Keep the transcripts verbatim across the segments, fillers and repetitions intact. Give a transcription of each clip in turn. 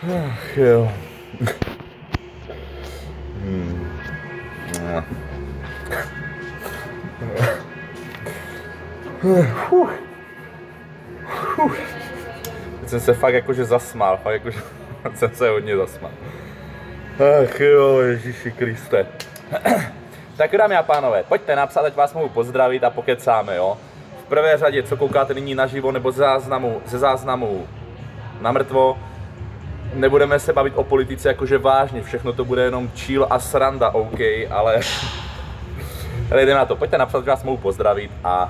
Ach jo. Hmm. Teď jsem se fakt jakože zasmál, fakt jakože jsem se hodně zasmál. Ach jo, Ježíši Kriste. Tak dámy a pánové, pojďte napsat, ať vás mohu pozdravit a pokecáme, jo. V prvé řadě, co koukáte nyní naživo nebo ze záznamu, ze záznamu na mrtvo, nebudeme se bavit o politice jakože vážně, všechno to bude jenom chill a sranda, OK, ale... ale jdeme na to, pojďte napsat, že vás mohu pozdravit a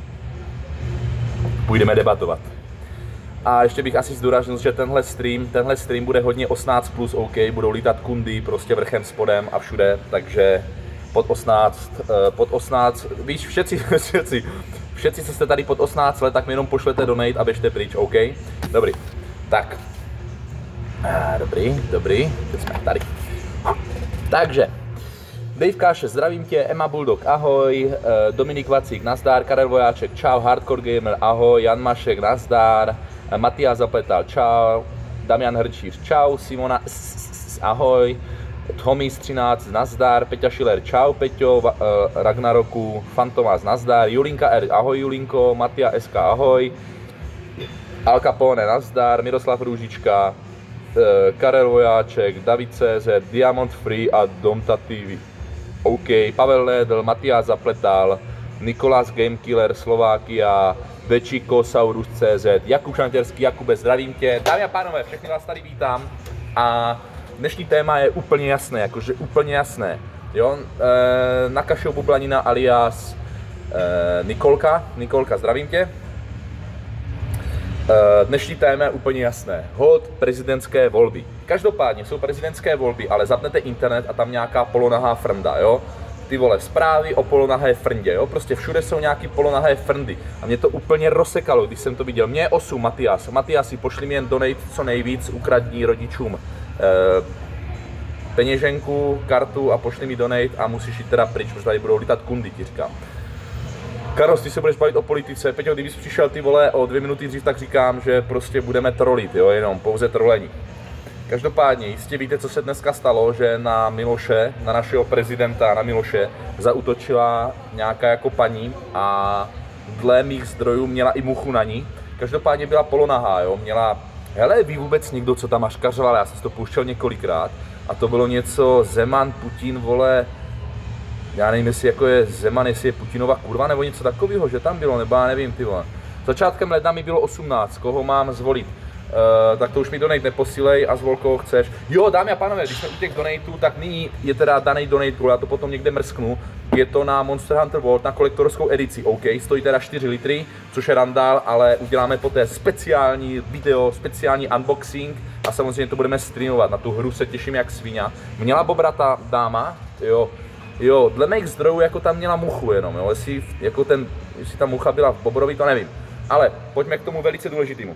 půjdeme debatovat. A ještě bych asi zdůraznil, že tenhle stream, tenhle stream bude hodně osmnáct plus, OK, budou lítat kundy prostě vrchem, spodem a všude, takže pod osmnáct, pod osmnáct, víš, všetci, všetci, všetci, co jste tady pod osmnáct let, tak mi jenom pošlete donate a běžte pryč, OK? Dobrý, tak. Dobrý, dobrý, teď jsme tady. Takže, Dave Káše, zdravím tě, Emma Bulldog, ahoj, Dominik Vacík, nazdár, Karel Vojáček, čau, Hardcore Gamer, ahoj, Jan Mašek, nazdár, Matias Zapletal, čau, Damian Hrčíř, čau, Simona, ahoj, Tomis třináct, nazdár, Peťa Schiller, čau, Peťo, Ragnaroku, Fantomas, nazdár, Julinka R, ahoj Julinko, Matia S K, ahoj, Al Capone, nazdár, Miroslav Růžička, Karel Vojáček, David C Z, Diamond Free a Domta T V. OK, Pavel Lédl, Matias Zapletal, Nikolás Gamekiller, Slovákia, Večikosaurus C Z, Jakub Šantěrský, Jakube, zdravím tě. Dámy a pánové, všechny vás tady vítám a dnešní téma je úplně jasné, jakože úplně jasné. Jo, e, Nakašo Bublanina alias e, Nikolka, Nikolka, zdravím tě. Dnešní téma je úplně jasné. Hod prezidentské volby. Každopádně jsou prezidentské volby, ale zapnete internet a tam nějaká polonahá frnda, jo? Ty vole, zprávy o polonahé frndě, jo? Prostě všude jsou nějaký polonahé frndy. A mě to úplně rozsekalo, když jsem to viděl. Mě je osm, Matias. Matiasi, pošli mi jen donate co nejvíc, ukradní rodičům e, peněženku, kartu a pošli mi donate a musíš jít teda pryč, protože tady budou lítat kundy, ti říkám. Karol, ty se budeš bavit o politice. Peťo, kdybys přišel ty vole o dvě minuty dřív, tak říkám, že prostě budeme trolit, jo, jenom pouze trolení. Každopádně, jistě víte, co se dneska stalo, že na Miloše, na našeho prezidenta, na Miloše, zaútočila nějaká jako paní a dle mých zdrojů měla i muchu na ní. Každopádně byla polonahá, jo, měla, hele, ví vůbec někdo, co tam maškařoval, ale já jsem to pouštěl několikrát a to bylo něco Zeman, Putin, vole, já nevím, jestli jako je Zeman, jestli je Putinova kurva nebo něco takového, že tam bylo, nebo já nevím, ty vole. Začátkem ledna mi bylo osmnáct, koho mám zvolit. Uh, tak to už mi donate neposílej a zvol koho chceš. Jo, dámy a pánové, když jsme u těch donateů, tak nyní je teda daný donate, já to potom někde mrsknu. Je to na Monster Hunter World, na kolektorskou edici, OK, stojí teda čtyři litry, což je randál, ale uděláme poté speciální video, speciální unboxing a samozřejmě to budeme streamovat, na tu hru se těším jak svině. Měla bobra ta dáma, jo. Jo, dle mých zdrojů jako tam měla muchu jenom, jo, jestli, jako ten, jestli ta mucha byla v bobrovi, to nevím. Ale pojďme k tomu velice důležitému.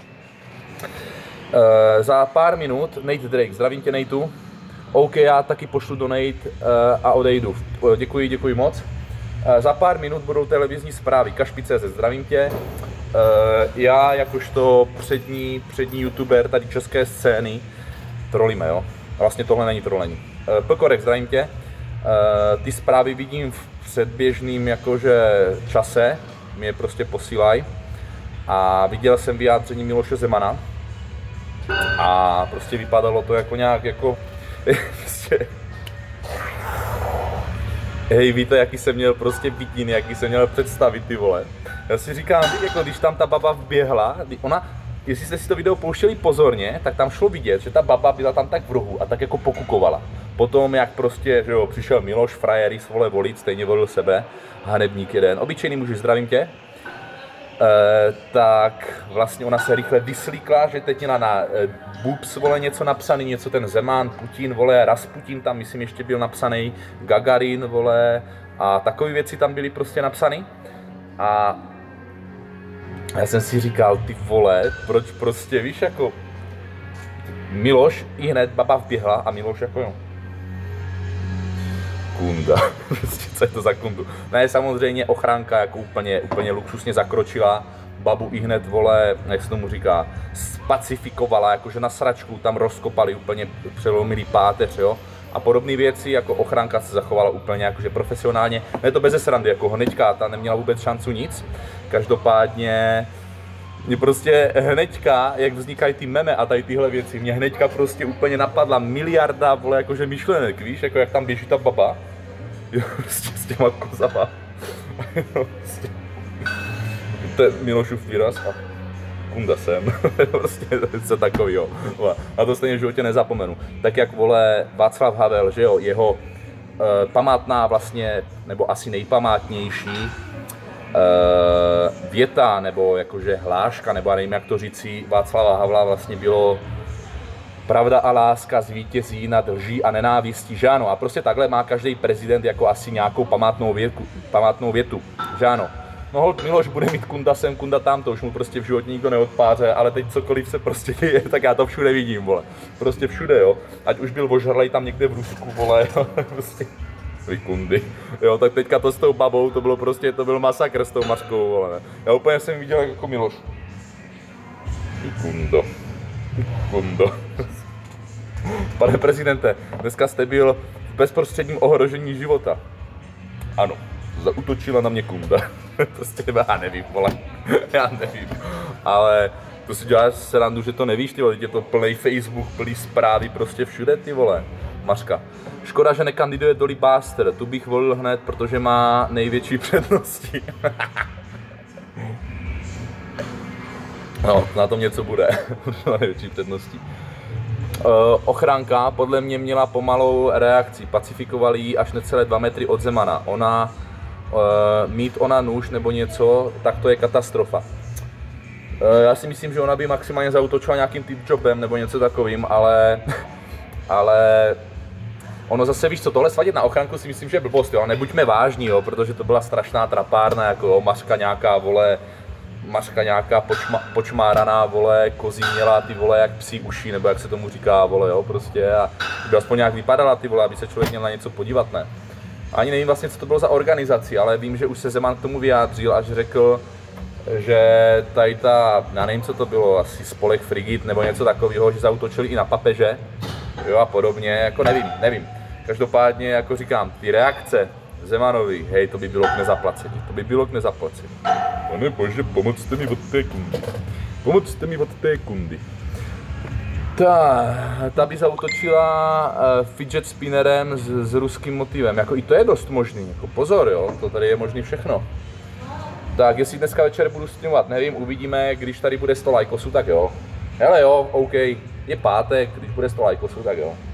E, za pár minut Nate Drake, zdravím tě Nateu. OK, já taky pošlu donate e, a odejdu. Děkuji, děkuji moc. E, za pár minut budou televizní zprávy, Kašpi tečka cé zet, zdravím tě. E, já jakožto přední, přední youtuber tady české scény, trolíme, jo. Vlastně tohle není trolení. E, Pekorek, zdravím tě. Uh, ty zprávy vidím v předběžným jakože čase, mi je prostě posílají a viděl jsem vyjádření Miloše Zemana a prostě vypadalo to jako nějak jako prostě hej, víte, jaký jsem měl prostě vidiny, jaký jsem měl představit, ty vole. Já si říkám, jako když tam ta baba vběhla, ona, jestli jste si to video pouštěli pozorně, tak tam šlo vidět, že ta baba byla tam tak v rohu a tak jako pokukovala. Potom, jak prostě, že jo, přišel Miloš, frajery, svole volit, stejně volil sebe, hanebník jeden, obyčejný muži, zdravím tě. E, tak vlastně ona se rychle vyslíkla, že teď měla na e, Boobs, vole, něco napsaný, něco ten Zeman, Putin, vole, Rasputin tam, myslím, ještě byl napsaný, Gagarin, vole, a takové věci tam byly prostě napsaný. A já jsem si říkal, ty vole, proč prostě, víš, jako Miloš, i hned baba vběhla a Miloš jako jo. Kunda, prostě co je to za kundu. Ne, samozřejmě ochránka jako úplně, úplně luxusně zakročila, babu i hned, vole, jak se tomu říká, spacifikovala, jakože na sračku tam rozkopali, úplně přelomili páteř, jo. A podobné věci, jako ochranka se zachovala úplně jakože profesionálně. Ne to beze srandy, jako hnedka, ta neměla vůbec šancu nic. Každopádně mě prostě hnedka, jak vznikají ty meme a tady tyhle věci, mě hnedka prostě úplně napadla miliarda, vole, jakože myšlenek, víš, jako jak tam běží ta baba, jo, prostě s těma kozama. Prostě. To je Milošův výraz a kunda jsem, prostě něco takovýho. A to stejně v životě nezapomenu. Tak jak, vole, Václav Havel, že jo, jeho e, památná vlastně, nebo asi nejpamátnější e, věta, nebo jakože hláška, nebo já nevím, jak to říci, Václava Havla vlastně bylo: pravda a láska zvítězí nad lží a nenávistí, že ano. A prostě takhle má každý prezident jako asi nějakou památnou větu, památnou větu, že ano. No holt, Miloš bude mít kunda sem, kunda tam, to už mu prostě v životě nikdo neodpáře, ale teď cokoliv se prostě děje, tak já to všude vidím, vole. Prostě všude, jo. Ať už byl ožralej tam někde v Rusku, vole, jo. Prostě vy kundy. Jo, tak teďka to s tou babou, to bylo prostě, to byl masakr s tou Mařkou, vole. Já úplně jsem viděl jako Miloš. Vy kundo. Vy kundo. Pane prezidente, dneska jste byl v bezprostředním ohrožení života. Ano, zaútočila na mě kunda. Prostě já nevím, vole, já nevím, ale to si děláš srandu, že to nevíš, ty vole, je to plný Facebook, plný zprávy, prostě všude, ty vole. Mařka. Škoda, že nekandiduje Dolly Buster, tu bych volil hned, protože má největší přednosti. No, na tom něco bude, má největší přednosti. Uh, ochránka podle mě měla pomalou reakci, pacifikovali ji až necelé dva metry od Zemana. Ona, uh, mít ona nůž nebo něco, tak to je katastrofa. Uh, já si myslím, že ona by maximálně zaútočila nějakým tip jobem nebo něco takovým, ale, ale ono zase, víš co, tohle svadit na ochránku si myslím, že je blbost, jo, nebuďme vážní, jo, protože to byla strašná trapárna, jako jo, Mařka nějaká, vole, Mařka nějaká počma, počmáraná, vole, kozí měla ty, vole, jak psí uši, nebo jak se tomu říká, vole, jo, prostě, a by aspoň nějak vypadala, ty, vole, aby se člověk měl na něco podívat, ne. Ani nevím vlastně, co to bylo za organizaci, ale vím, že už se Zeman k tomu vyjádřil, až řekl, že tady ta, já nevím, co to bylo, asi spolek Frigid, nebo něco takového, že zaútočili i na papeže, jo, a podobně, jako nevím, nevím. Každopádně, jako říkám, ty reakce Zemanovi, hej, to by bylo k nezaplacení, to by bylo k nezaplacení. Pane bože, pomocte mi od té kundy. Pomocte mi od té kundy. Ta, ta by zaútočila uh, fidget spinnerem s, s ruským motivem, jako i to je dost možný, jako pozor, jo, to tady je možný všechno. Tak, jestli dneska večer budu streamovat, nevím, uvidíme, když tady bude sto lajkosů, tak jo. Hele jo, OK, je pátek, když bude sto lajkosů, tak jo.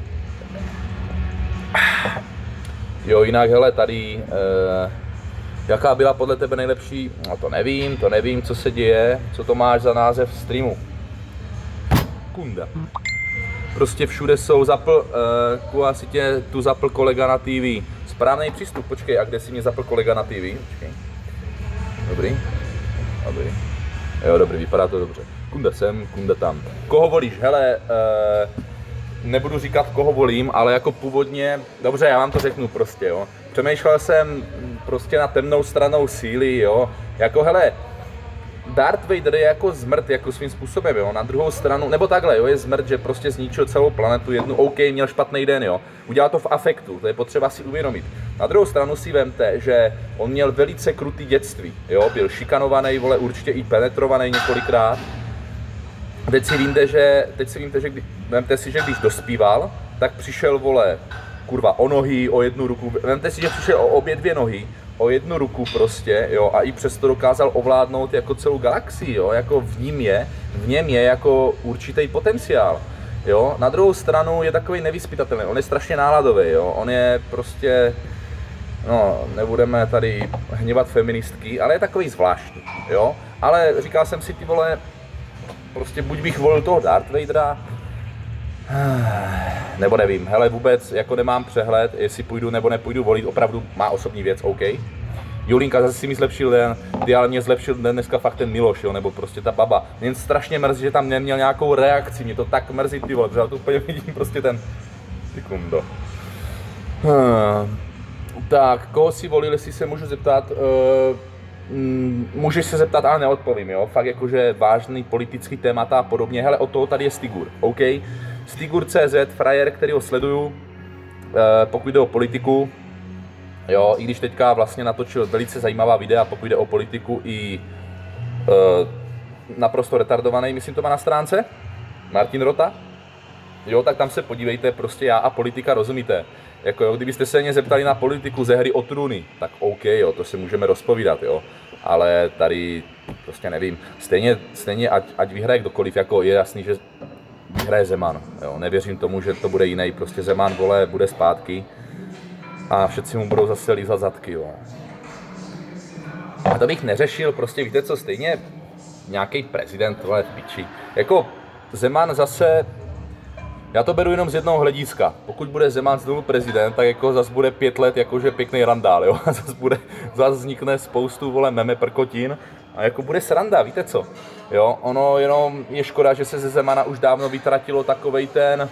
Jo, jinak, hele, tady, eh, jaká byla podle tebe nejlepší, no to nevím, to nevím, co se děje, co to máš za název streamu. Kunda. Prostě všude jsou zapl, eh, kuha si tě tu zapl kolega na T V. Správný přístup, počkej, a kde si mě zapl kolega na T V? Počkej. Dobrý, dobrý. Jo, dobrý, vypadá to dobře. Kunda sem, kunda tam. Koho volíš? Hele, eh, nebudu říkat, koho volím, ale jako původně, dobře, já vám to řeknu prostě, jo. Přemýšlel jsem prostě na temnou stranou síly, jo. Jako, hele, Darth Vader je jako zmrt, jako svým způsobem, jo. Na druhou stranu, nebo takhle, jo, je zmrt, že prostě zničil celou planetu jednu, OK, měl špatný den, jo. Udělal to v afektu, to je potřeba si uvědomit. Na druhou stranu si vemte, že on měl velice krutý dětství, jo. Byl šikanovaný, vole, určitě i penetrovaný několikrát. Teď si vímte, že, teď si vímte, že kdy, vemte si, že když dospíval, tak přišel, vole, kurva, o nohy, o jednu ruku, vemte si, že přišel o obě dvě nohy, o jednu ruku prostě, jo, a i přesto dokázal ovládnout jako celou galaxii, jo, jako v ním je, v něm je jako určitý potenciál, jo. Na druhou stranu je takový nevyzpytatelný, on je strašně náladový, jo, on je prostě, no, nebudeme tady hněvat feministky, ale je takový zvláštní, jo, ale říkal jsem si, ty vole, prostě buď bych volil toho Darth Vadera, nebo nevím, hele, vůbec jako nemám přehled, jestli půjdu nebo nepůjdu volit, opravdu má osobní věc, OK. Julinka zase si mi zlepšil den, ty ale mě zlepšil den dneska fakt ten Miloš, jo, nebo prostě ta baba. Mě strašně mrzí, že tam neměl nějakou reakci, mě to tak mrzí, ty vole, protože já to úplně vidím prostě ten, ty kundo. Hmm. Tak, koho si volil, jestli se můžu zeptat, uh, mm, můžeš se zeptat, ale neodpovím, jo, fakt jakože vážný politický témata a podobně, hele, od toho tady je Stigur, OK, Stigur tečka cé zet, frajer, který ho sleduju, eh, pokud jde o politiku, jo, i když teďka vlastně natočil velice zajímavá videa, pokud jde o politiku i eh, naprosto retardovaný, myslím to má na stránce, Martin Rota, jo, tak tam se podívejte, prostě já a politika, rozumíte, jako jo, kdybyste se mě zeptali na politiku ze hry o trůny, tak OK, jo, to si můžeme rozpovídat, jo, ale tady prostě nevím, stejně, stejně ať, ať vyhraje kdokoliv, jako je jasný, že vyhraje Zeman, jo, nevěřím tomu, že to bude jiný, prostě Zeman, vole, bude zpátky a všetci mu budou zase lízat zadky, jo. A to bych neřešil, prostě víte co, stejně nějaký prezident, vole, v piči, jako Zeman zase, já to beru jenom z jednoho hlediska. Pokud bude Zeman znovu prezident, tak jako zase bude pět let jakože pěkný randál, jo. Zase bude, zase vznikne spoustu, vole, meme prkotin a jako bude sranda, víte co? Jo, ono jenom je škoda, že se ze Zemana už dávno vytratilo takovej ten...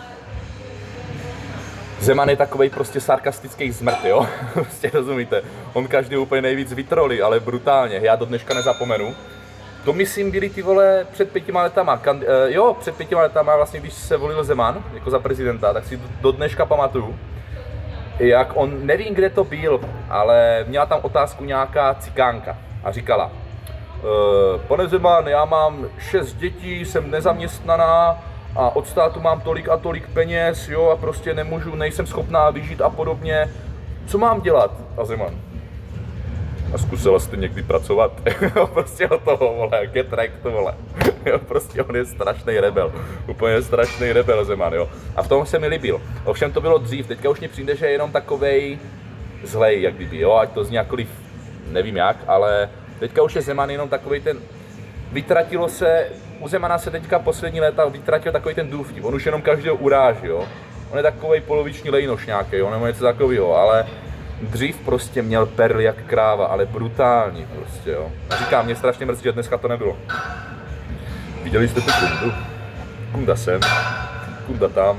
Zeman je takovej prostě sarkastický zmrt, jo. Prostě rozumíte. On každý úplně nejvíc vytrolí, ale brutálně. Já do dneška nezapomenu. To myslím byli ty vole před pětima letama, Kand- uh, jo, před pětima letama vlastně, když se volil Zeman jako za prezidenta, tak si do dneška pamatuju, jak on, nevím kde to byl, ale měla tam otázku nějaká cikánka a říkala, e, pane Zeman, já mám šest dětí, jsem nezaměstnaná a od státu mám tolik a tolik peněz, jo, a prostě nemůžu, nejsem schopná vyžít a podobně, co mám dělat? A Zeman, a zkusila jste někdy pracovat? Prostě od toho, vole, get wrecked, to vole. Jo, prostě on je strašný rebel, úplně strašný rebel Zeman, jo. A v tom se mi líbil. Ovšem to bylo dřív, teďka už mi přijde, že je jenom takovej zlej, jak kdyby, jo, ať to zní jakkoliv, nevím jak, ale teďka už je Zeman jenom takovej ten, vytratilo se, u Zemana se teďka poslední léta vytratil takový ten důvtip, on už jenom každého uráží, jo. On je takovej poloviční lejnoš nějaký, jo, nebo něco takového, ale dřív prostě měl perly jak kráva, ale brutální prostě, jo. A říkám, mě strašně mrzí, že dneska to nebylo. Viděli jste tu kundu? Kunda sem, kunda tam.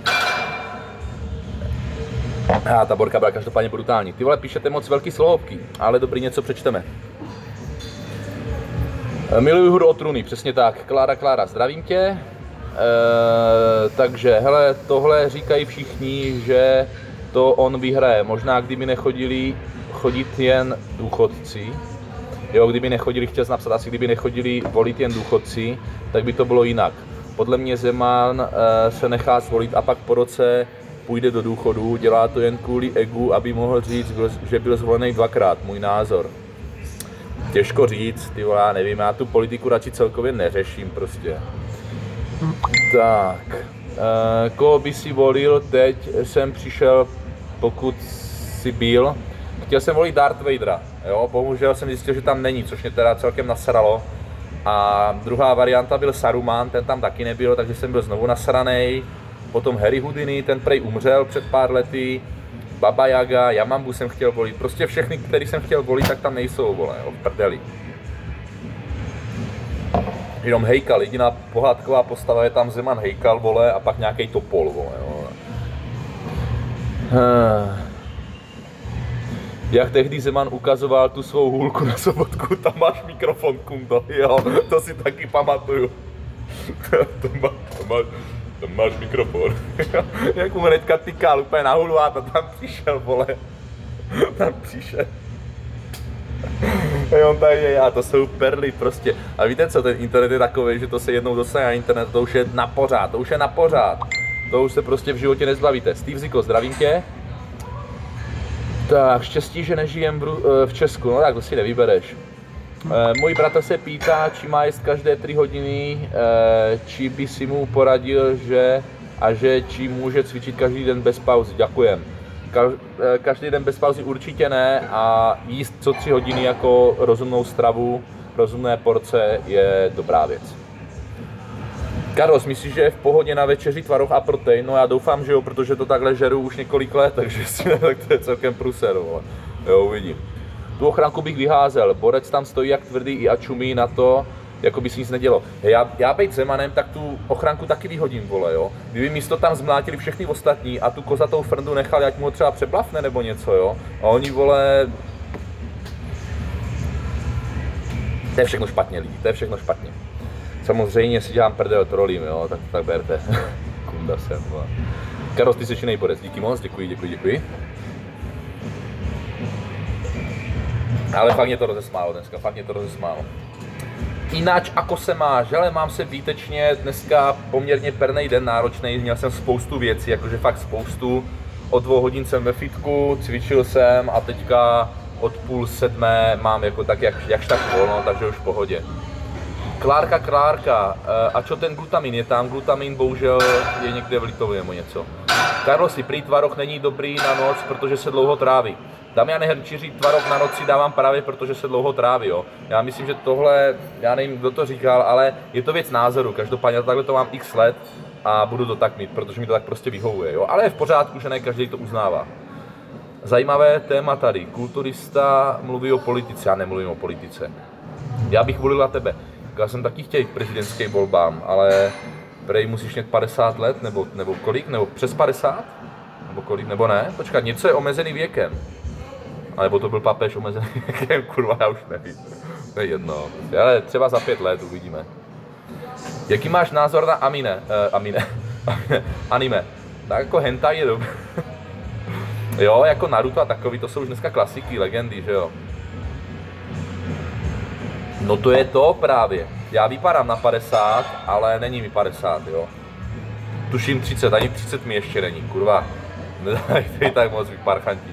A ta borka byla každopádně brutální. Ty vole, píšete moc velký slohovky, ale dobrý, něco přečteme. Miluju hru o trůny, přesně tak. Klára, Klára, zdravím tě. E, takže, hele, tohle říkají všichni, že to on vyhraje. Možná kdyby nechodili chodit jen důchodci, jo, kdyby nechodili, chtěl jsem napsat, asi kdyby nechodili volit jen důchodci, tak by to bylo jinak. Podle mě Zeman e, se nechá zvolit a pak po roce půjde do důchodu, dělá to jen kvůli egu, aby mohl říct, že byl zvolený dvakrát, můj názor. Těžko říct, ty vole, já nevím, já tu politiku radši celkově neřeším prostě. Tak, e, koho by si volil, teď jsem přišel, pokud si byl, chtěl jsem volit Darth Vadera, jo, bohužel jsem zjistil, že tam není, což mě teda celkem nasralo. A druhá varianta byl Saruman, ten tam taky nebyl, takže jsem byl znovu nasranej. Potom Harry Houdini, ten prej umřel před pár lety. Baba Yaga, Jamambu jsem chtěl volit, prostě všechny, který jsem chtěl volit, tak tam nejsou, vole, jo, v prdeli. Jenom Hejkal, jediná pohádková postava je tam Zeman Hejkal, vole, a pak nějaký Topol, vole, jo. Jak tehdy Zeman ukazoval tu svou hůlku na Sobotku, tam máš mikrofon, kundo, jo, to si taky pamatuju. to, má, to, máš, tam máš mikrofon. Jak mu hnedka tykal úplně na hůlu a tam přišel, vole. Tam přišel. A on tady je, a to jsou perly prostě. A víte co, ten internet je takový, že to se jednou dostane na internet, to už je na pořád, to už je na pořád. To už se prostě v životě nezbavíte. Steve Ziko, zdravím tě. Tak, štěstí, že nežijem v, v Česku, no tak to si nevybereš. E, můj bratr se pýtá, či má jíst každé tři hodiny, e, či by si mu poradil, že a že či může cvičit každý den bez pauzy. Děkujem. Ka, e, každý den bez pauzy určitě ne a jíst co tři hodiny jako rozumnou stravu, rozumné porce je dobrá věc. Karos, myslíš, že je v pohodě na večeři tvaroh a protein? No já doufám, že jo, protože to takhle žeru už několik let, takže si ne, tak to je celkem pruser, vole. Jo, uvidím. Tu ochranku bych vyházel, borec tam stojí jak tvrdý i a čumí na to, jako by si nic nedělo. Já, já bejt Zemanem, tak tu ochranku taky vyhodím, vole, jo. Kdyby místo tam zmlátili všechny ostatní a tu kozatou frndu nechali, ať mu ho třeba přeplafne nebo něco, jo. A oni, vole, To je všechno špatně lidi, to je všechno špatně. Samozřejmě si dělám prdel trolím, jo, tak, tak berte. Kunda jsem, no. Karol, ty jsi nejborec, díky moc, děkuji, děkuji, děkuji. Ale fakt mě to rozesmálo dneska, fakt mě to rozesmálo. Ináč, ako se máš, ale mám se výtečně, dneska poměrně pernej den, náročný, měl jsem spoustu věcí, jakože fakt spoustu. Od dvou hodin jsem ve fitku, cvičil jsem a teďka od půl sedmé mám jako tak jak, jakž tak volno, takže už v pohodě. Klárka, Klárka, a čo ten glutamin, je tam glutamin, bohužel je někde v Litově nebo něco. Karlo, si prý tvaroh není dobrý na noc, protože se dlouho tráví. Dámy a nehrčiři, tvaroh na noc si dávám právě, protože se dlouho tráví, jo. Já myslím, že tohle, já nevím, kdo to říkal, ale je to věc názoru, každopádně takhle to mám x let a budu to tak mít, protože mi to tak prostě vyhovuje, jo. Ale je v pořádku, že ne každý to uznává. Zajímavé téma tady, kulturista mluví o politice, já nemluvím o politice. Já bych volila tebe. Já jsem taky chtěl k prezidentským volbám, ale prej musíš mít padesát let, nebo, nebo kolik, nebo přes padesát? Nebo kolik, nebo ne? Počkat, něco je omezený věkem. A nebo to byl papež omezený věkem, kurva, já už nevím. To je jedno, prostě. Ale třeba za pět let uvidíme. Jaký máš názor na Amine? Uh, Amine. Anime. Tak jako hentai je dobrý. Jo, jako Naruto a takový, to jsou už dneska klasiky, legendy, že jo. No to je to právě. Já vypadám na padesát, ale není mi padesát, jo. Tuším třicet, ani třicet mi ještě není, kurva. Nedajte tak moc vyparchantí.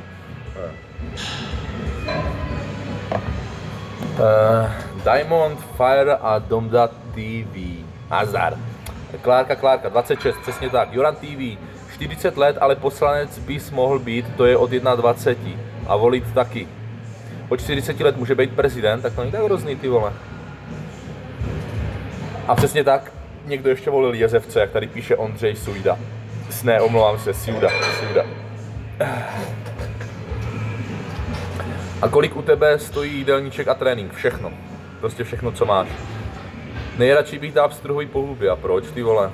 Uh, Diamond, Fire a Domda T V. Azar. Klárka, Klárka, dvacet šest, přesně tak. Joran T V, čtyřicet let, ale poslanec bys mohl být, to je od dvacet jedna. A volit taky. Po čtyřiceti let může být prezident, tak to není tak hrozný, ty vole. A přesně tak, někdo ještě volil Jezevce, jak tady píše Ondřej Suida. Ne, omlouvám se, Siuda, Siuda. A kolik u tebe stojí jídelníček a trénink? Všechno. Prostě všechno, co máš. Nejradši bych dal pstruhový pohuby. A proč, ty vole?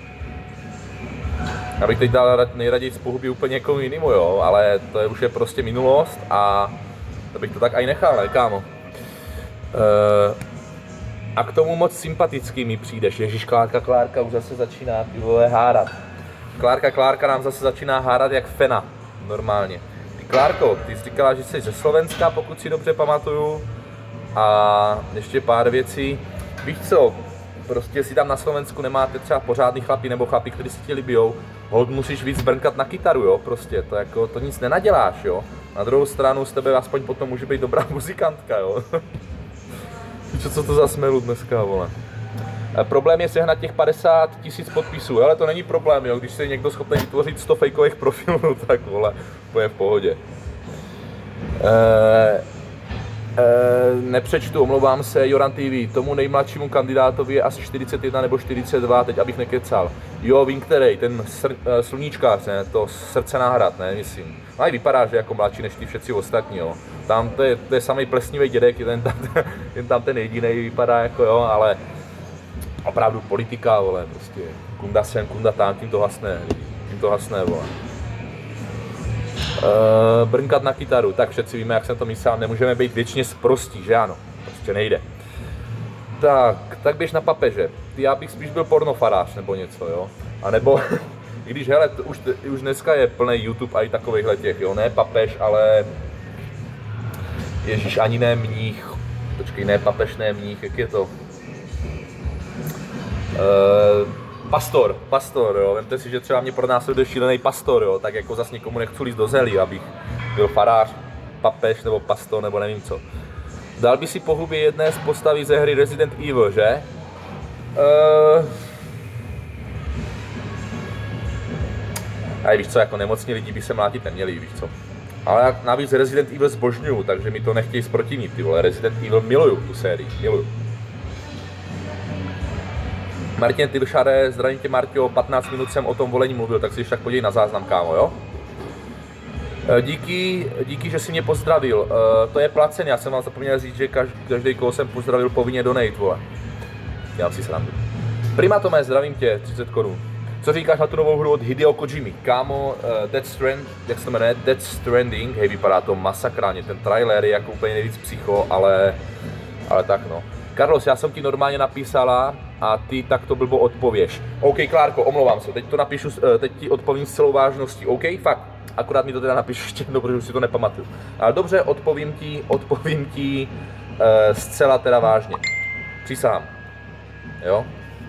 Já bych teď dal nejraději z pohuby úplně někomu jinému, jo, ale to je už je prostě minulost a to bych to tak aj nechal, ne, kámo? Uh, a k tomu moc sympatický mi přijdeš. Ježíš, Klárka, Klárka už zase začíná, ty vole, hárat. Klárka, Klárka nám zase začíná hárat jak fena, normálně. Ty, Klárko, ty jsi říkala, že jsi ze Slovenska, pokud si dobře pamatuju. A ještě pár věcí. Víš co, prostě si tam na Slovensku nemáte třeba pořádný chlapy nebo chlapy, kteří si tě libijou, hold musíš víc brnkat na kytaru, jo, prostě, to jako, to nic nenaděláš, jo. Na druhou stranu z tebe aspoň potom může být dobrá muzikantka, jo. Čo, co to za smelu dneska, vole. E, problém je sehnat těch padesát tisíc podpisů, ale to není problém, jo, když si někdo schopný vytvořit sto fejkových profilů, tak vole, to je v pohodě. E, e, nepřečtu, omlouvám se, Joran T V, tomu nejmladšímu kandidátovi je asi čtyřicet jedna nebo čtyřicet dva, teď abych nekecal. Jo, vím kterej, ten sr, e, sluníčkář, ne, to srdce náhrad, ne, myslím. No i vypadá, že jako mladší než ty všetci ostatní, jo. Tam to je, to je samý plesnivý dědek, jen tam, jen tam ten jediný vypadá jako jo, ale opravdu politika, vole, prostě. Kunda sem, kunda tam, tím to hasne, tím to hasne, vole. Uh, brnkat na kytaru, tak všetci víme, jak jsem to myslel, nemůžeme být věčně sprostí, že ano, prostě nejde. Tak, tak běž na papeže, ty, já bych spíš byl pornofarář nebo něco, jo, a nebo, i když, hele, to už, už dneska je plný YouTube a i takovýchhle těch, jo, ne papež, ale, ježíš, ani ne mních, počkej, ne papež, ne mních, jak je to? Uh, pastor, pastor, jo, vemte si, že třeba mě pronásleduje šílený pastor, jo, tak jako zase někomu nechci líst do zelí, abych byl farář, papež nebo pastor, nebo nevím co. Dal by si po hubě jedné z postaví ze hry Resident Evil, že? Uh, a víš co, jako nemocní lidi by se mlátit neměli, víš co. Ale navíc Resident Evil zbožňuju, takže mi to nechtějí zprotinit, ty vole. Resident Evil miluju tu sérii, miluju. Martin Tilšare, zdravím tě, Marťo, patnáct minut jsem o tom volení mluvil, tak si ještě tak podívej na záznam, kámo, jo? Díky, díky, že jsi mě pozdravil, to je placen, já jsem vám zapomněl říct, že každý, každý koho jsem pozdravil, povinně donate, vole. Já si srandu. Prima Tome, zdravím tě, třicet korun. Co říkáš na tu novou hru od Hideo Kojimy? Kámo, uh, Death Strand, jak se to jmenuje? Death Stranding, hej, vypadá to masakrálně, ten trailer je jako úplně nejvíc psycho, ale, ale tak no. Carlos, já jsem ti normálně napísala a ty takto blbo odpověš. OK, Klárko, omlouvám se, teď to napíšu, teď ti odpovím s celou vážností. OK, fakt, akorát mi to teda napíšu ještě jednou, protože už si to nepamatuju. Ale dobře, odpovím ti, odpovím ti uh, zcela teda vážně. Přísahám. Jo?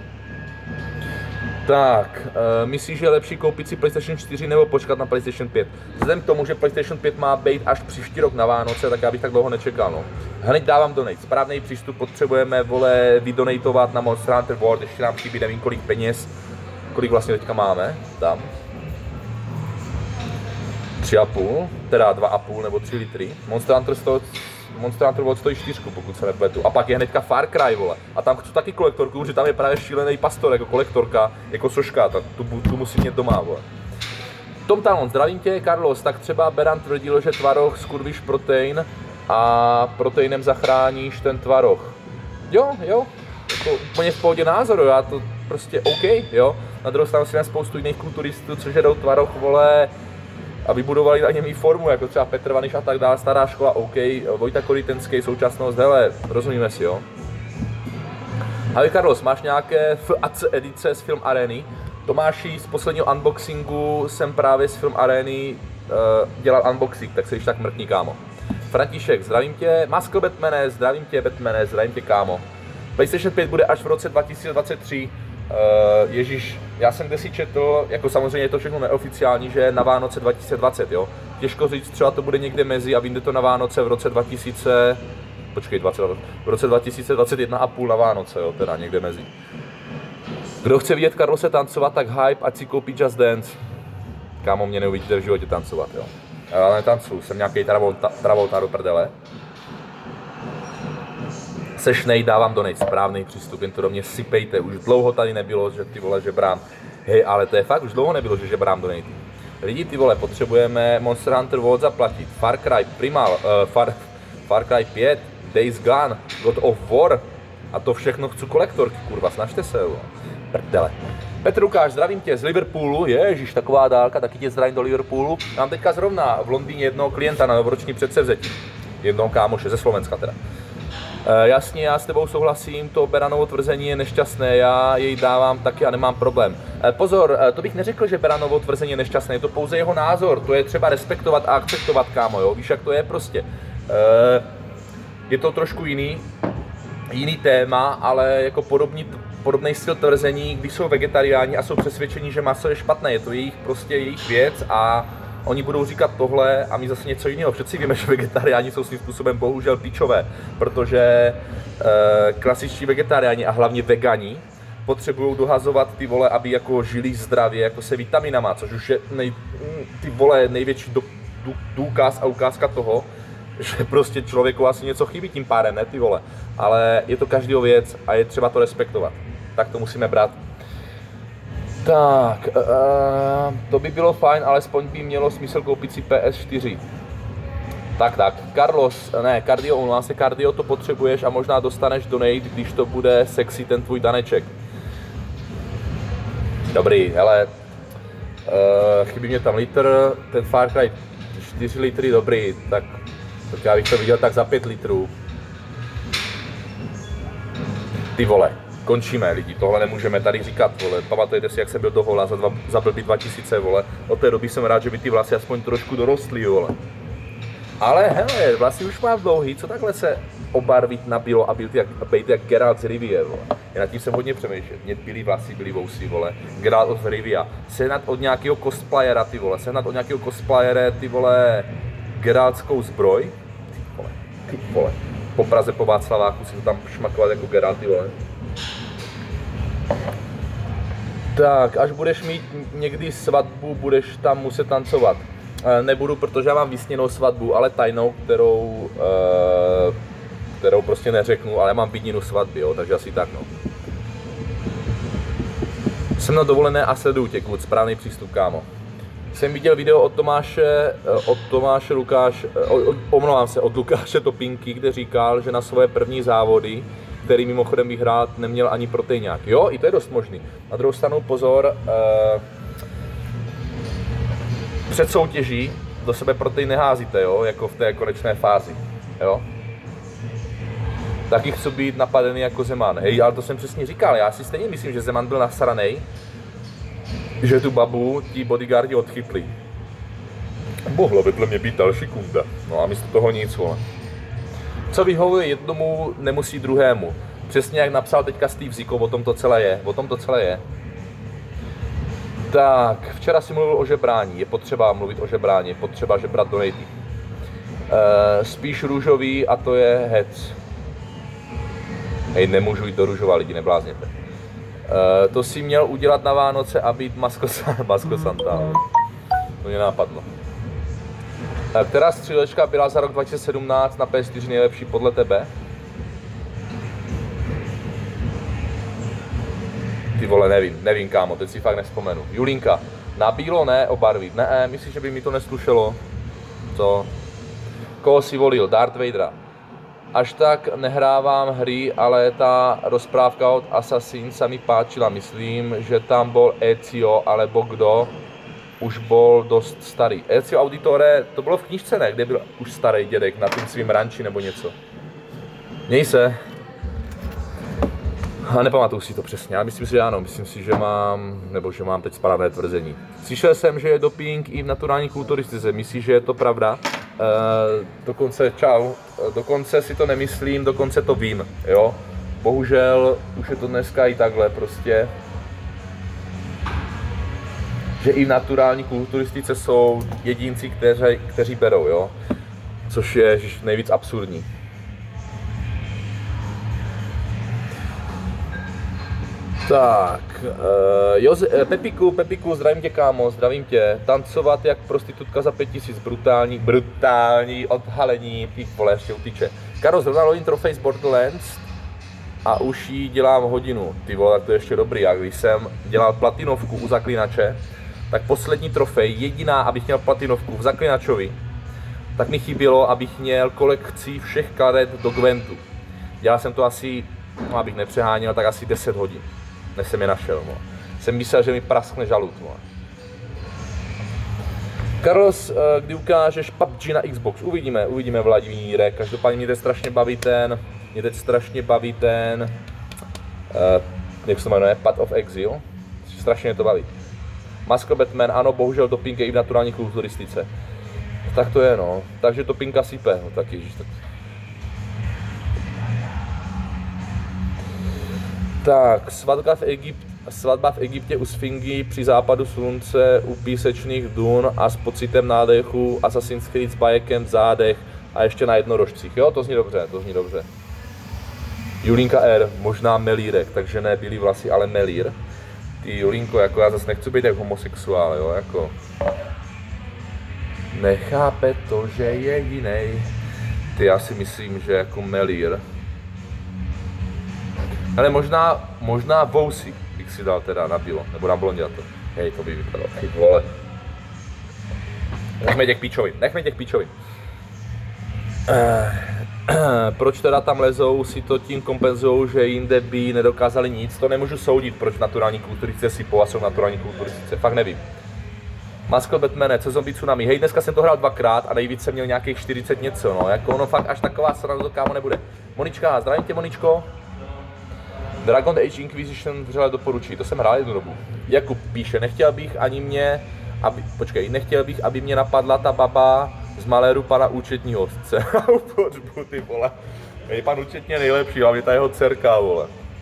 Tak, uh, myslíš, že je lepší koupit si PlayStation čtyři nebo počkat na PlayStation pět? Vzhledem k tomu, že PlayStation pět má být až příští rok na Vánoce, tak já bych tak dlouho nečekal, no. Hned dávám donate. Správný přístup potřebujeme, vole, vydonatovat na Monster Hunter World, ještě nám chybí nevím kolik peněz. Kolik vlastně teďka máme? Tam. Tři a půl, teda dva a půl nebo tři litry. Monster Hunter sto... Monster Hunter World stojí čtyřku, pokud se nepletu. A pak je hnedka Far Cry, vole. A tam chci taky kolektorku, že tam je právě šílený pastor jako kolektorka, jako soška, tak tu, tu musím mít doma, vole. Tom Talon, zdravím tě, Carlos, tak třeba Beran tvrdil, že tvaroh skurvíš protein a proteinem zachráníš ten tvaroh. Jo, jo, jako úplně v pohodě názoru, já to prostě OK, jo. Na druhou stranu si jen spoustu jiných kulturistů, co žerou tvaroh, vole, a vybudovali na něm i formu, jako třeba Petr Vaniš a tak dále, stará škola, OK, Vojta Korytenský, současnost, hele, rozumíme si, jo. Ahoj Carlos, máš nějaké F A C edice z Film Areny? Tomáši, z posledního unboxingu jsem právě z Film Areny uh, dělal unboxing, tak se již tak mrkni, kámo. František, zdravím tě, Maskl Batmane, zdravím tě Batmane, zdravím tě, kámo. PlayStation pět bude až v roce dva tisíce dvacet tři. Uh, Ježíš, já jsem kde si četl, jako samozřejmě je to všechno neoficiální, že na Vánoce dva tisíce dvacet, jo. Těžko říct, třeba to bude někde mezi a vyjde to na Vánoce v roce dva tisíce, počkej, dvacet, v roce dva tisíce dvacet jedna a půl na Vánoce, jo, teda někde mezi. Kdo chce vidět Carlose tancovat, tak hype, ať si koupí Just Dance. Kámo, mě neuvidíte v životě tancovat, jo. Já netancuju, jsem nějaký Travolta, Travolta do prdele. Sešnej, dávám donate, správný přístup, jen to do mě sypejte, už dlouho tady nebylo, že ty vole žebrám, hej, ale to je fakt, už dlouho nebylo, že žebrám donate. Lidi, ty vole, potřebujeme Monster Hunter World zaplatit, Far Cry Primal, uh, Far, Far Cry pět, Days Gone, God of War, a to všechno chci kolektorky, kurva, snažte se, jo. Prdele. Petr Lukáš, zdravím tě z Liverpoolu, ježiš, taková dálka, taky tě zdravím do Liverpoolu. Mám teďka zrovna v Londýně jednoho klienta na novoroční předsevzetí, jednoho kámoše ze Slovenska teda. E, jasně, já s tebou souhlasím, to Beranovo tvrzení je nešťastné, já jej dávám taky a nemám problém. E, pozor, e, to bych neřekl, že Beranovo tvrzení je nešťastné, je to pouze jeho názor, to je třeba respektovat a akceptovat, kámo, jo, víš, jak to je prostě. E, je to trošku jiný, jiný téma, ale jako podobný, podobný styl tvrzení, když jsou vegetariáni a jsou přesvědčeni, že maso je špatné, je to jejich prostě jejich věc a oni budou říkat tohle a my zase něco jiného. Přeci víme, že vegetariáni jsou svým způsobem bohužel píčové, protože e, klasičtí vegetariáni a hlavně vegani potřebují dohazovat ty vole, aby jako žili zdravě, jako se vitaminama, což už je nej, ty vole největší do, dů, důkaz a ukázka toho, že prostě člověku asi něco chybí tím pádem, ne ty vole. Ale je to každého věc a je třeba to respektovat. Tak to musíme brát. Tak, uh, to by bylo fajn, alespoň by mělo smysl koupit si P S čtyři. Tak, tak, Carlos, ne, Cardio, omlouvám se, Cardio to potřebuješ a možná dostaneš donate, když to bude sexy ten tvůj daneček. Dobrý, hele, uh, chybí mě tam litr, ten Far Cry čtyři litry, dobrý, tak, tak já bych to viděl tak za pět litrů. Ty vole. Končíme, lidi, tohle nemůžeme tady říkat, vole. Pamatujete si, jak jsem byl do hola za, dva, za blbý dva tisíce, vole. Od té doby jsem rád, že by ty vlasy aspoň trošku dorostly, vole. Ale hele, vlasy už mám dlouhý, co takhle se obarvit na bílo a být jak, být jak Geralt z Rivie, vole. Já nad tím jsem hodně přemýšlel. Mě byly vlasy, byly vousy, vole. Geralt z Rivia. Sehnat od nějakého cosplayera, ty vole. Sehnat od nějakého cosplayera, ty vole, Geraltskou zbroj. Ty vole, ty vole. Po Praze, po Václaváku si to tam šmakovat jako Geralt, ty vole. Tak, až budeš mít někdy svatbu, budeš tam muset tancovat. E, nebudu, protože já mám vysněnou svatbu, ale tajnou, kterou, e, kterou prostě neřeknu, ale mám vidinu svatby, jo, takže asi tak, no. Jsem na dovolené a sleduju tě, kluci, správný přístup, kámo. Jsem viděl video od Tomáše, od Tomáše Lukáš, omlouvám se, od Lukáše Topinky, kde říkal, že na svoje první závody, který mimochodem vyhrát neměl ani proteinák. Jo, i to je dost možný. Na druhou stranu pozor, eh, před soutěží do sebe protein neházíte, jo, jako v té konečné fázi, jo. taky chci být napadený jako Zeman. Hej, ale to jsem přesně říkal, já si stejně myslím, že Zeman byl nasranej, že tu babu ti bodyguardi odchytli. Mohla vedle mě být další kunda. No a místo toho nic, vole. Co vyhovuje jednomu, nemusí druhému. Přesně jak napsal teďka Steve Ziko, o tom to celé je. O tom to celé je. Tak, včera si mluvil o žebrání. Je potřeba mluvit o žebrání, je potřeba žebrat donaty. E, spíš růžový a to je hec. Hej, nemůžu jít do růžova, lidi, neblázněte. E, to si měl udělat na Vánoce a být Masko, Masko Santa. To mě nápadlo. E, která střílečka byla za rok dva tisíce sedmnáct na P S čtyři nejlepší podle tebe? Ty vole, nevím, nevím kámo, teď si fakt nevzpomenu. Julinka, na bílo ne, obarvit. Ne, myslíš, že by mi to neslušelo? Co? Koho si volil? Darth Vadera. Až tak nehrávám hry, ale ta rozprávka od Assassin sa mi páčila. Myslím, že tam bol Ezio, alebo kdo už bol dost starý. Ezio Auditore, to bylo v knižce, ne? Kde byl už starý dědek na tím svým ranči nebo něco. Měj se. A nepamatuju si to přesně, ale myslím si, že ano, myslím si, že mám, nebo že mám teď správné tvrzení. Slyšel jsem, že je doping i v naturální kulturistice, myslíš, že je to pravda? E, dokonce, čau, dokonce si to nemyslím, dokonce to vím, jo. Bohužel, už je to dneska i takhle prostě, že i v naturální kulturistice jsou jedinci, kteři, kteří berou, jo. Což je nejvíc absurdní. Tak, uh, Joze, Pepiku, Pepiku, zdravím tě kámo, zdravím tě. Tancovat jak prostitutka za pět tisíc, brutální, brutální odhalení, ty vole, ještě utíče. Karol, zrovna lovím trofej z Borderlands a už jí dělám hodinu. Ty vole, tak to je ještě dobrý, a když jsem dělal platinovku u Zaklinače, tak poslední trofej, jediná, abych měl platinovku v Zaklinačovi, tak mi chybělo, abych měl kolekci všech karet do Gwentu. Dělal jsem to asi, no, abych nepřeháněl, tak asi deset hodin. Než jsem je našel, no. Jsem myslel, že mi praskne žalud, no. Carlos, kdy ukážeš P U B G na Xbox? Uvidíme, uvidíme, Vladimíre. Každopádně mě teď strašně baví ten, mě teď strašně baví ten, uh, jak se jmenuje, Path of Exile. Strašně mě to baví. Masko Batman, ano, bohužel doping je i v naturální kulturistice. Tak to je, no. Takže to pinka sype, no, tak ježiš, tak. Tak, svatba v, Egypt, svatba v Egyptě u Sfingy při západu slunce u písečných dun a s pocitem nádechu Assassin's Creed s bajekem v zádech a ještě na jednorožcích. Jo, to zní dobře, to zní dobře. Julinka R, možná Melírek, takže ne bílý vlasy, ale Melír. Ty Julinko, jako já zase nechci být jak homosexuál, jo, jako. Nechápe to, že je jiný. Ty, já si myslím, že jako Melír. Ale možná, možná vousy bych si dal teda na bílo, nebo na blonděto. Hej, to by vypadalo, ty vole. Nechme těch píčovin, nechme těch píčovin. Eh, proč teda tam lezou, si to tím kompenzujou, že jinde by nedokázali nic, to nemůžu soudit, proč naturální kulturistice si po a jsou naturální kulturistice, fakt nevím. Masko Batmane, co zombie tsunami, hej, dneska jsem to hrál dvakrát a nejvíc jsem měl nějakých čtyřicet něco, no, jako ono fakt až taková sranda to kámo nebude. Monička, zdravím tě Moničko. Dragon Age Inquisition vřele doporučí, to jsem hrál jednu dobu. Jakub píše, nechtěl bych ani mě, aby, počkej, nechtěl bych, aby mě napadla ta baba z maléru pana účetního. U počbu, ty vole. Hej, pan účetní je nejlepší, hlavně ta jeho dcerka, vole.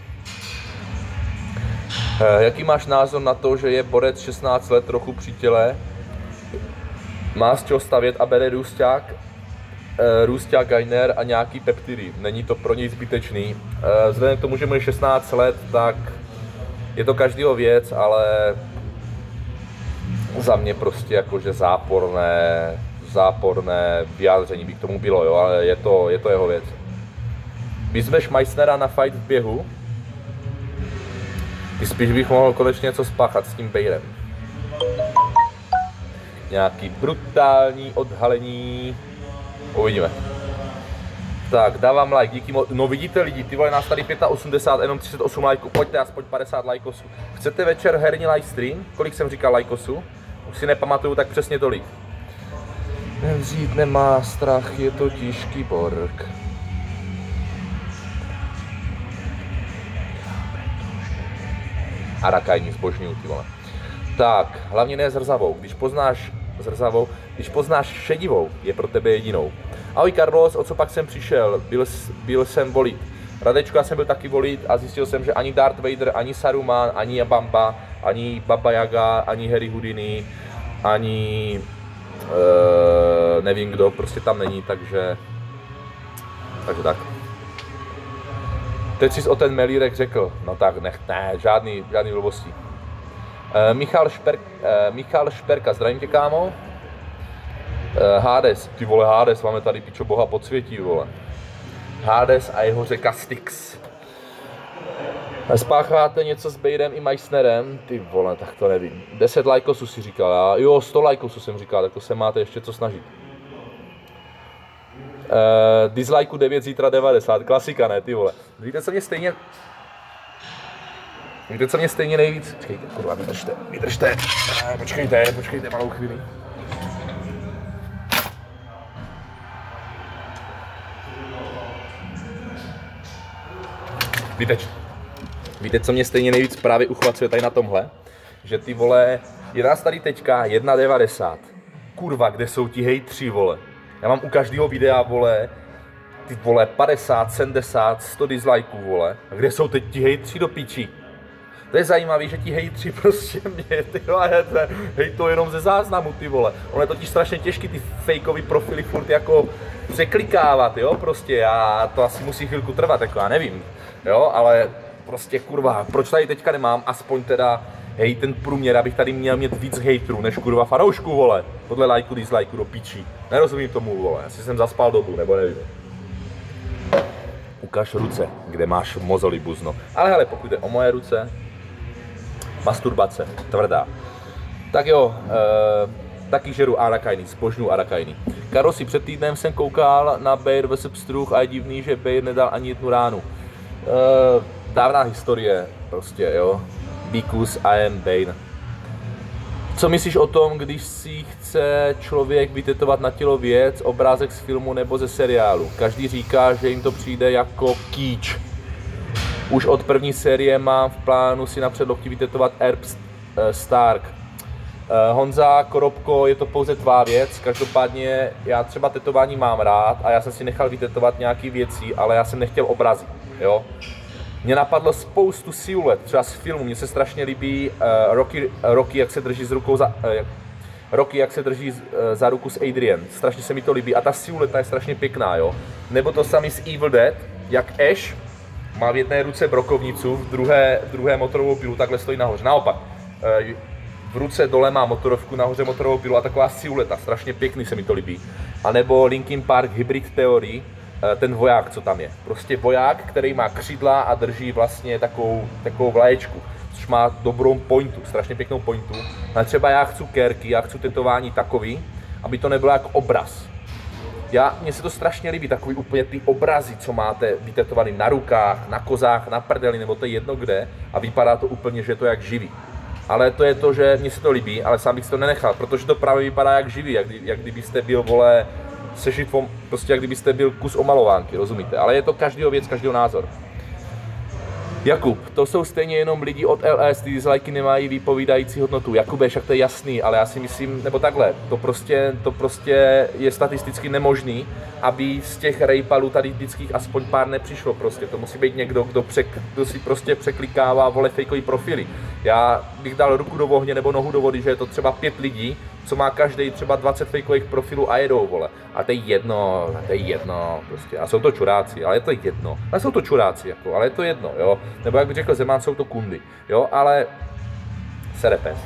Eh, jaký máš názor na to, že je borec šestnáct let trochu při těle? Má z čeho stavět a bere růsťák? Růsťák, Gainer a nějaký peptidy. Není to pro něj zbytečný. Vzhledem k tomu, že mu je šestnáct let, tak je to každýho věc, ale za mě prostě jakože záporné, záporné vyjádření by k tomu bylo, jo, ale je to, je to jeho věc. Vyzveš Meissnera na fight v běhu? Ty spíš bych mohl konečně něco spáchat s tím Bejrem. Nějaký brutální odhalení. Uvidíme. Tak, dávám like, díky moc. No vidíte lidi, ty vole, nás tady osmdesát pět, jenom třicet osm lajků, pojďte aspoň padesát lajkosů. Chcete večer herní livestream? Kolik jsem říkal lajkosů? Už si nepamatuju, tak přesně tolik. Vzít nemá strach, je to těžký bork. Arakajní zbožňuju, ty vole. Tak, hlavně ne zrzavou. Když poznáš zrzavou, když poznáš šedivou, je pro tebe jedinou. Ahoj Carlos, o co pak jsem přišel? Byl, byl jsem volit. Radečko, já jsem byl taky volit a zjistil jsem, že ani Darth Vader, ani Saruman, ani Jabamba, ani Baba Yaga, ani Harry Houdini, ani uh, nevím kdo, prostě tam není, takže takže tak. Teď jsi o ten Melírek řekl, no tak nech, ne, žádný, žádný blbosti. Uh, Michal, Šper, uh, Michal Šperka, zdravím tě, kámo. Uh, Hades, ty vole Hades, máme tady pičo boha podsvětí, vole. Hades a jeho řeka Styx. Spácháte něco s Bejrem i Meissnerem? Ty vole, tak to nevím. deset lajkosů si říkal, já. Jo, sto lajkosů jsem říkal, tak to se máte ještě co snažit. Uh, dislikeů devět, zítra devadesát, klasika, ne, ty vole. Víte, co mě stejně... Víte, co mě stejně nejvíc... Počkejte, kurva, vydržte, vydržte. Uh, počkejte, počkejte malou chvíli. Víte, víte, co mě stejně nejvíc právě uchvacuje tady na tomhle? Že ty vole, je nás tady teďka jedna devadesát. Kurva, kde jsou ti hejtři, vole? Já mám u každého videa, vole, ty vole, padesát, sedmdesát, sto dislikeů, vole. A kde jsou teď ti hejtři do piči? To je zajímavé, že ti hejtři prostě mě, ty vole, hejtou jenom ze záznamu, ty vole. Ono je totiž strašně těžký ty fejkový profily furt jako překlikávat, jo, prostě. Já to asi musí chvilku trvat, jako já nevím. Jo, ale prostě kurva, proč tady teďka nemám aspoň teda, hej, ten průměr, abych tady měl mít víc hejtrů, než kurva fanoušků, vole, podle lajku, dislajku, do pičí. Nerozumím tomu, vole, asi jsem zaspal dobu, nebo nevím. Ukaž ruce, kde máš mozoli buzno. Ale hele, pokud jde o moje ruce, masturbace, tvrdá. Tak jo, e, taky žeru Arakajný, zbožňuji Arakajný. Karosi, před týdnem jsem koukal na Bejr versus Pstruh a je divný, že Bejr nedal ani jednu ránu. Uh, dávná historie, prostě, jo. Because I am Bane. Co myslíš o tom, když si chce člověk vytetovat na tělo věc, obrázek z filmu nebo ze seriálu? Každý říká, že jim to přijde jako kýč. Už od první série mám v plánu si na předloktí vytetovat Erb Stark. Uh, Honza, Korobko, je to pouze tvá věc, každopádně já třeba tetování mám rád a já jsem si nechal vytetovat nějaký věci, ale já jsem nechtěl obrazy, jo. Mně napadlo spoustu siluet, třeba z filmu, mně se strašně líbí uh, Rocky, Rocky, jak se drží z rukou za, uh, Rocky, jak se drží z, uh, za ruku s Adrian, strašně se mi to líbí a ta silueta je strašně pěkná, jo. Nebo to samý s Evil Dead, jak Ash má v jedné ruce brokovnicu, v druhé, v druhé motorovou pilu, takhle stojí nahoře, naopak. Uh, V ruce dole má motorovku, nahoře motorovou pilu a taková silueta, strašně pěkný, se mi to líbí. A nebo Linkin Park Hybrid Theory, ten voják, co tam je. Prostě voják, který má křídla a drží vlastně takovou, takovou vlaječku, což má dobrou pointu, strašně pěknou pointu. Ale třeba já chci kérky, já chci tetování takový, aby to nebylo jako obraz. Já, mně se to strašně líbí, takový úplně ty obrazy, co máte vytetovaný na rukách, na kozách, na prdeli, nebo to je jedno kde a vypadá to úplně, že je to jak živý. Ale to je to, že mně se to líbí, ale sám bych si to nenechal, protože to právě vypadá jak živý, jak, jak kdybyste byl, vole, sešit, prostě jak kdybyste byl kus omalovánky, rozumíte? Ale je to každého věc, každého názor. Jakub, to jsou stejně jenom lidi od L S, ty dislajky nemají vypovídající hodnotu. Jakube, však to je jasný, ale já si myslím, nebo takhle, to prostě, to prostě je statisticky nemožný, aby z těch rejpalů tady vždyckých aspoň pár nepřišlo prostě. To musí být někdo, kdo, přek, kdo si prostě překlikává, vole, fejkový profily. Já bych dal ruku do ohně nebo nohu do vody, že je to třeba pět lidí, co má každý třeba dvacet fejkových profilů a jedou, vole. A to je jedno, to je jedno, prostě. A jsou to čuráci, ale je to jedno. A jsou to čuráci, jako, ale je to jedno, jo. Nebo jak bych řekl Zeman, jsou to kundy, jo, ale serepes.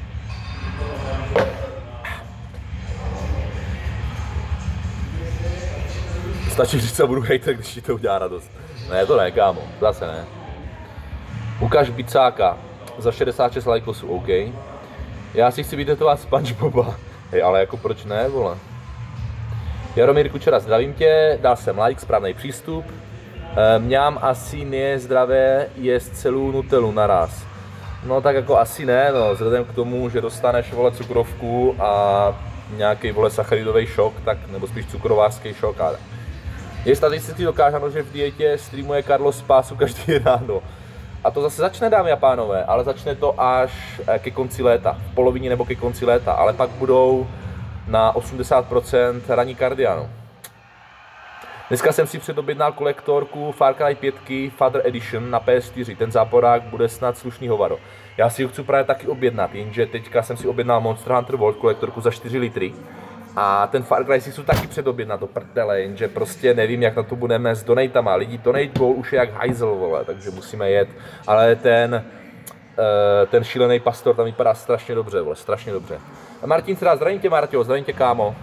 Stačí říct, že budu hejter, když ti to udělá radost. Ne, to ne, kámo, zase ne. Ukaž Bicáka za šedesát šest lajkosů, OK. Já si chci vytetovat SpongeBoba. Hej, ale jako proč ne, vole. Jaromír Kučera, zdravím tě, dal jsem like, správný přístup. E, mňam asi nie zdravé jíst celou nutelu naraz. No tak jako asi ne, no, vzhledem k tomu, že dostaneš, vole, cukrovku a nějaký, vole, sacharidový šok, tak, nebo spíš cukrovářský šok, ale je statisticky dokáženo, že v dietě streamuje Carlos Spásu každý ráno. A to zase začne, dámy a pánové, ale začne to až ke konci léta, v polovině nebo ke konci léta, ale pak budou na osmdesát procent ranní kardiánu. Dneska jsem si předobjednal kolektorku Far Cry pět Father Edition na P S čtyři, ten záporák bude snad slušný hovado. Já si ho chci právě taky objednat, jenže teďka jsem si objednal Monster Hunter World kolektorku za čtyři litry a ten Far Cry si chci taky předobjednat do prdele, jenže prostě nevím, jak na to budeme s donatama. Lidi, donate goal už je jak hajzel, vole, takže musíme jet, ale ten, ten šílený pastor tam vypadá strašně dobře, vole, strašně dobře. A Martin Srá, zdravím tě, Marťo, zdravím tě, kámo.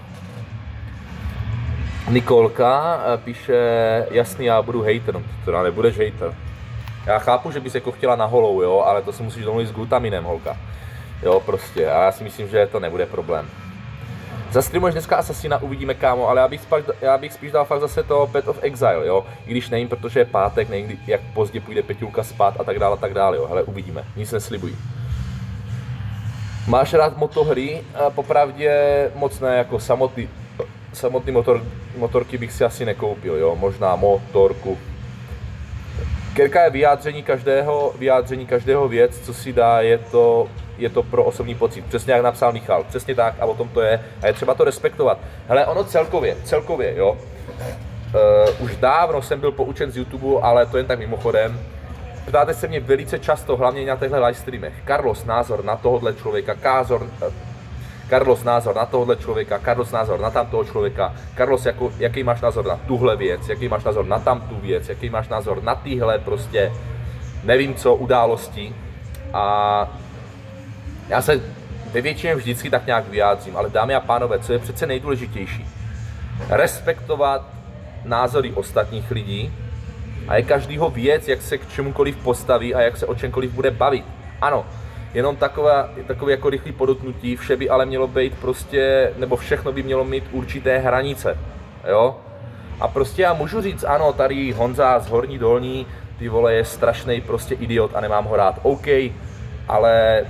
Nikolka píše, jasný, já budu hater, no to nebudeš hater. Já chápu, že bys jako chtěla na holou, jo, ale to si musíš domluvit s glutaminem, holka. Jo, prostě, a já si myslím, že to nebude problém. Zastreamuješ dneska Assassina, uvidíme, kámo, ale já bych, spíš, já bych spíš dal fakt zase to Path of Exile, jo. I když nevím, protože je pátek, nevím, jak pozdě půjde Peťulka spát a tak dále, a tak dále, jo. Hele, uvidíme, nic neslibuj. Máš rád motohry? Popravdě moc ne, jako samotný, samotný motor, motorky bych si asi nekoupil, jo, možná motorku. Kerka je vyjádření každého, vyjádření každého věc, co si dá, je to, je to pro osobní pocit. Přesně jak napsal Michal, přesně tak a o tom to je a je třeba to respektovat. Hele, ono celkově, celkově, jo. Uh, už dávno jsem byl poučen z YouTube, ale to jen tak mimochodem. Ptáte se mě velice často, hlavně na těchto live streamech. Carlos, názor na tohohle člověka, Kázor, Carlos, názor na tohohle člověka, Carlos, názor na tamtoho člověka, Carlos, jako, jaký máš názor na tuhle věc, jaký máš názor na tamtu věc, jaký máš názor na tyhle prostě, nevím co, události. A já se ve většině vždycky tak nějak vyjádřím, ale dámy a pánové, co je přece nejdůležitější? Respektovat názory ostatních lidí a je každýho věc, jak se k čemukoliv postaví a jak se o čemkoliv bude bavit. Ano, jenom takové, takové jako rychlé podotknutí, vše by ale mělo být prostě, nebo všechno by mělo mít určité hranice, jo? A prostě já můžu říct, ano, tady Honza z Horní Dolní, ty vole, je strašný prostě idiot a nemám ho rád, OK, ale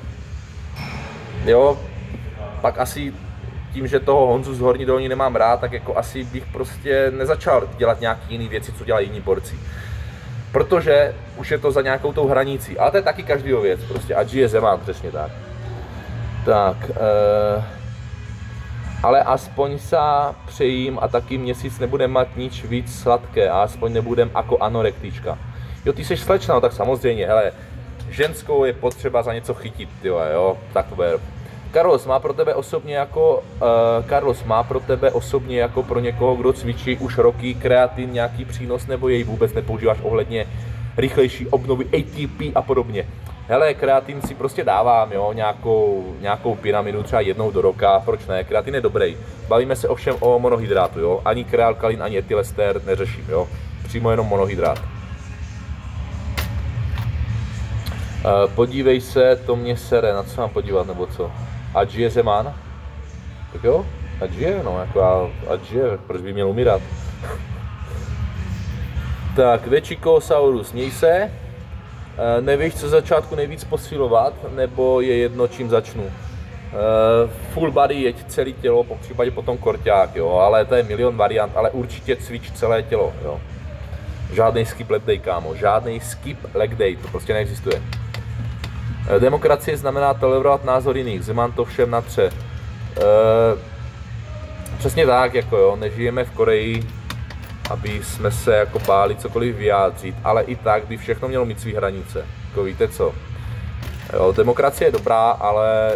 jo, pak asi tím, že toho Honzu z Horní Dolní nemám rád, tak jako asi bych prostě nezačal dělat nějaké jiné věci, co dělají jiní borci. Protože už je to za nějakou tou hranicí, ale to je taky každýho věc prostě, ať žije Zeman, přesně tak. Tak, e, ale aspoň sa přejím a taky měsíc nebudem mať nič víc sladké a aspoň nebudem jako anorektička. Jo, ty jsi slečna, no tak samozřejmě, hele, ženskou je potřeba za něco chytit, tyhle, jo, tak to ber. Carlos má pro tebe osobně jako, uh, Carlos má pro tebe osobně jako pro někoho, kdo cvičí už roky kreatin nějaký přínos, nebo jej vůbec nepoužíváš ohledně rychlejší obnovy A T P a podobně? Hele, kreatin si prostě dávám, jo, nějakou, nějakou pyramidu třeba jednou do roka, proč ne, kreatin je dobrý. Bavíme se ovšem o monohydrátu, jo, ani krealkalin, ani etylester neřeším, jo, přímo jenom monohydrát. Uh, podívej se, to mě sere, na co mám podívat, nebo co? Ať žije Zeman? Tak jo, ať žije, no, jako já, ať žije, proč by měl umírat? Tak, Večikosaurus, měj se. E, nevíš, co začátku nejvíc posilovat, nebo je jedno, čím začnu? E, full body, jeď celé tělo, po případě potom korťák, jo, ale to je milion variant, ale určitě cvič celé tělo, jo. Žádný skip leg day, kámo, žádný skip leg day, to prostě neexistuje. Demokracie znamená tolerovat názor jiných, Zeman to všem natře. E, přesně tak, jako jo, nežijeme v Koreji, aby jsme se jako báli cokoliv vyjádřit, ale i tak by všechno mělo mít svý hranice. Jako víte co? Jo, demokracie je dobrá, ale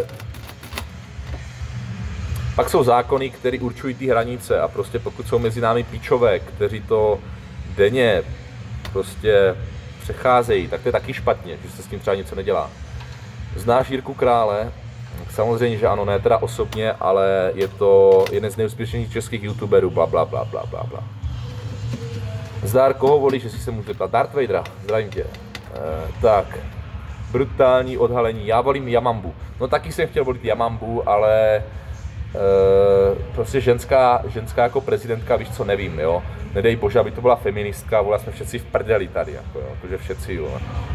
pak jsou zákony, které určují ty hranice a prostě pokud jsou mezi námi píčové, kteří to denně prostě přecházejí, tak to je taky špatně, že se s tím třeba něco nedělá. Znáš Jirku Krále? Samozřejmě, že ano, ne teda osobně, ale je to jeden z nejúspěšnějších českých youtuberů, bla bla bla bla bla bla. Zdar, koho volíš, jestli se můžu zeptat? Darth Vadera, zdravím tě. E, tak, brutální odhalení, já volím Jamambu. No taky jsem chtěl volit Jamambu, ale e, prostě ženská, ženská jako prezidentka, víš co, nevím, jo. Nedej bože, aby to byla feministka, vole, jsme všetci v prdeli tady, jako jo, protože všetci, jo.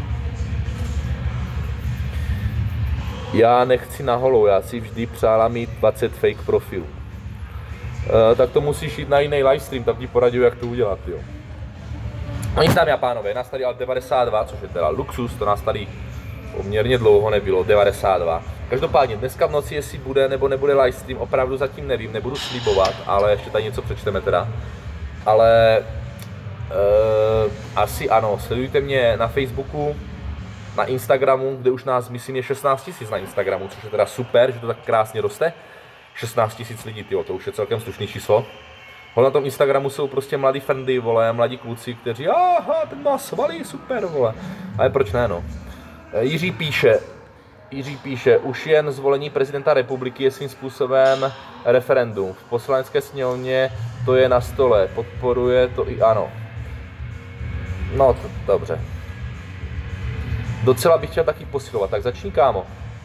Já nechci na holou, já si vždy přála mít dvacet fake profilů. E, tak to musíš jít na jiný livestream, tam ti poradím, jak to udělat, jo. No nic, dámy a pánové, nás tady ale devadesát dva, což je teda luxus, to nás tady poměrně dlouho nebylo, devadesát dva. Každopádně dneska v noci, jestli bude nebo nebude livestream, opravdu zatím nevím, nebudu slibovat, ale ještě tady něco přečteme teda. Ale uh, asi ano, sledujte mě na Facebooku, na Instagramu, kde už nás, myslím, je šestnáct tisíc na Instagramu, což je teda super, že to tak krásně roste. šestnáct tisíc lidí, tyjo, to už je celkem slušný číslo. Na tom Instagramu jsou prostě mladí friendy, vole, mladí kluci, kteří, aha, ten má svaly, super, vole. Ale proč ne, no. Jiří píše, Jiří píše, už jen zvolení prezidenta republiky je svým způsobem referendum. V poslanecké sněmovně to je na stole, podporuje to i ANO. No, to, dobře. Docela bych chtěl taky posilovat, tak začni, kámo.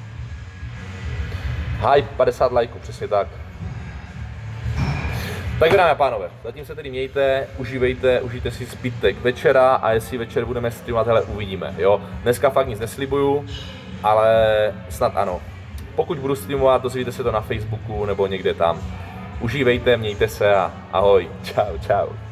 Hype, padesát lajků, přesně tak. Tak dámy a pánové, zatím se tedy mějte, užívejte, užijte si zbytek večera a jestli večer budeme streamovat, hele, uvidíme, jo. Dneska fakt nic neslibuju, ale snad ano. Pokud budu streamovat, dozvíte se to na Facebooku nebo někde tam. Užívejte, mějte se a ahoj, čau, čau.